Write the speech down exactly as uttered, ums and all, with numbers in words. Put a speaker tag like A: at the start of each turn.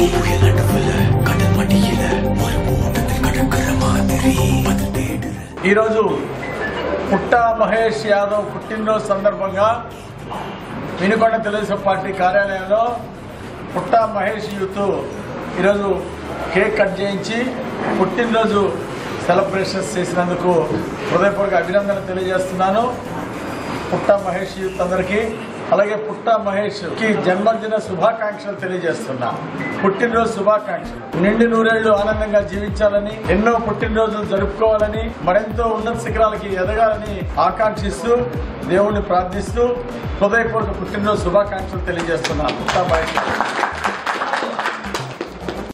A: ఈరోజు పుట్టా మహేష్ యాదవ్ పుట్టినరోజు సందర్భంగా వినుకొండ తెలుగుదేశం పార్టీ కార్యాలయంలో పుట్టా మహేష్ యూత్ ఈరోజు కేక్ కట్ చేయించి పుట్టినరోజు సెలబ్రేషన్స్ చేసినందుకు హృదయపూర్వక అభినందనలు తెలియజేస్తున్నాను. పుట్టా మహేష్ యూత్ అందరికీ, అలాగే పుట్టా మహేష్ కి జన్మదిన శుభాకాంక్షలు తెలియజేస్తున్నా. పుట్టినరోజు శుభాకాంక్షలు. నిండి నూరేళ్లు ఆనందంగా జీవించాలని, ఎన్నో పుట్టినరోజులు జరుపుకోవాలని, మరెంతో ఉన్నత శిఖరాలకి ఎదగాలని ఆకాంక్షిస్తూ దేవుణ్ణి ప్రార్థిస్తూ హృదయపూర్వక పుట్టినరోజు శుభాకాంక్షలు తెలియజేస్తున్నా. పుట్టా మహేష్